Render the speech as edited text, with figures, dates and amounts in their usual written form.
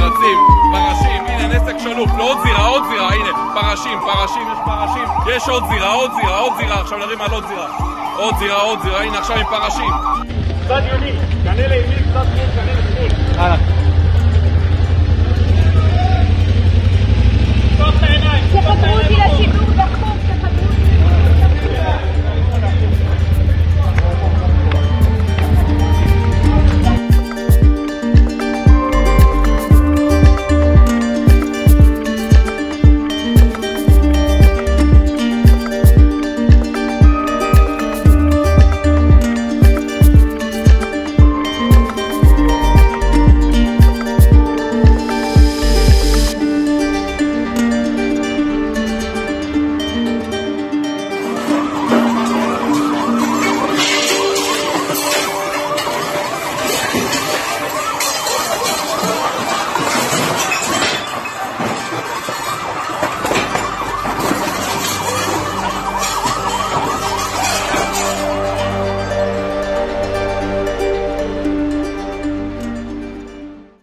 יוצאים, פרשים, הנה נסק שלוף, לא עוד זירה, הנה, פרשים, יש פרשים, יש עוד זירה, עכשיו נרים על עוד זירה, הנה עכשיו עם פרשים. קצת ימין, כנה לימין, קצת שמאל, כנה לשמאל. הלאה. פתוח את העיניים, שחזרו אותי לשידור דקות.